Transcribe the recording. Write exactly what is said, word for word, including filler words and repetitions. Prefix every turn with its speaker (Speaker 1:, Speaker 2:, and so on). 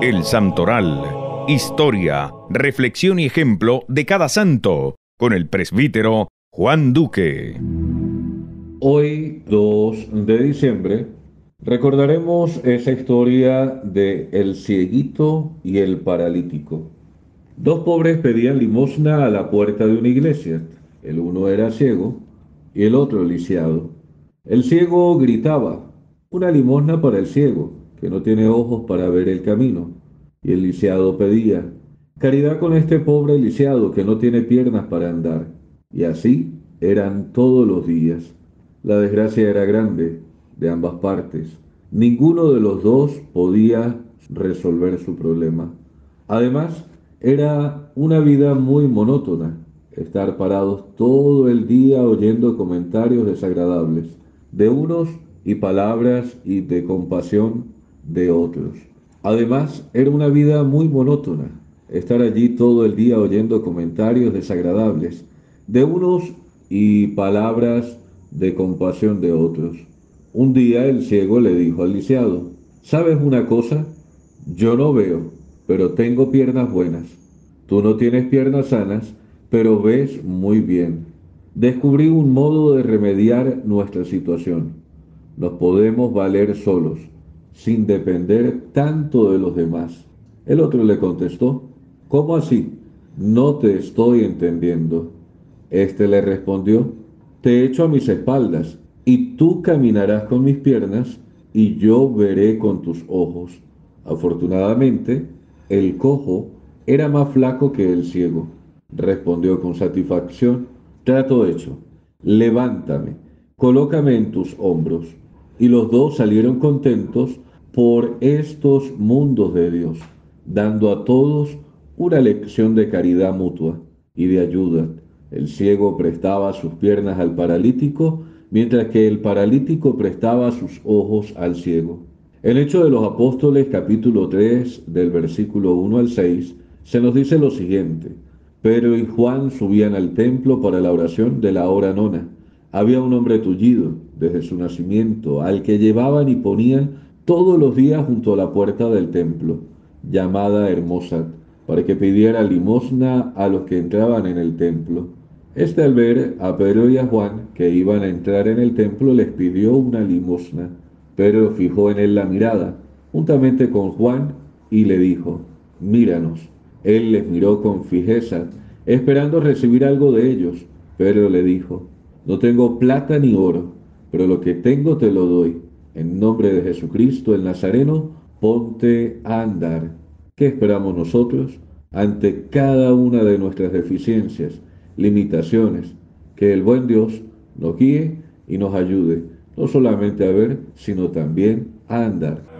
Speaker 1: El Santoral. Historia, reflexión y ejemplo de cada santo, con el presbítero Juan Duque.
Speaker 2: Hoy, dos de diciembre, recordaremos esa historia de el cieguito y el paralítico. Dos pobres pedían limosna a la puerta de una iglesia. El uno era ciego y el otro lisiado. El ciego gritaba: una limosna para el ciego, que no tiene ojos para ver el camino. Y el lisiado pedía: caridad con este pobre lisiado que no tiene piernas para andar. Y así eran todos los días. La desgracia era grande de ambas partes. Ninguno de los dos podía resolver su problema. Además, era una vida muy monótona, estar parados todo el día oyendo comentarios desagradables de unos y palabras y de compasión de otros. Además, era una vida muy monótona, estar allí todo el día oyendo comentarios desagradables de unos y palabras de compasión de otros. Un día el ciego le dijo al lisiado: ¿sabes una cosa? Yo no veo, pero tengo piernas buenas. Tú no tienes piernas sanas, pero ves muy bien. Descubrí un modo de remediar nuestra situación. Nos podemos valer solos, sin depender tanto de los demás. El otro le contestó: ¿cómo así? No te estoy entendiendo. Este le respondió: te echo a mis espaldas, y tú caminarás con mis piernas, y yo veré con tus ojos. Afortunadamente, el cojo era más flaco que el ciego. Respondió con satisfacción: trato hecho. Levántame, colócame en tus hombros. Y los dos salieron contentos por estos mundos de Dios, dando a todos una lección de caridad mutua y de ayuda. El ciego prestaba sus piernas al paralítico, mientras que el paralítico prestaba sus ojos al ciego. En Hechos de los Apóstoles, capítulo tres, del versículo uno al seis, se nos dice lo siguiente: Pedro y Juan subían al templo para la oración de la hora nona. Había un hombre tullido desde su nacimiento, al que llevaban y ponían todos los días junto a la puerta del templo, llamada Hermosa, para que pidiera limosna a los que entraban en el templo. Este, al ver a Pedro y a Juan que iban a entrar en el templo, les pidió una limosna. Pedro fijó en él la mirada, juntamente con Juan, y le dijo: míranos. Él les miró con fijeza, esperando recibir algo de ellos. Pedro le dijo: no tengo plata ni oro, pero lo que tengo te lo doy. En nombre de Jesucristo el Nazareno, ponte a andar. ¿Qué esperamos nosotros ante cada una de nuestras deficiencias, limitaciones? Que el buen Dios nos guíe y nos ayude, no solamente a ver, sino también a andar.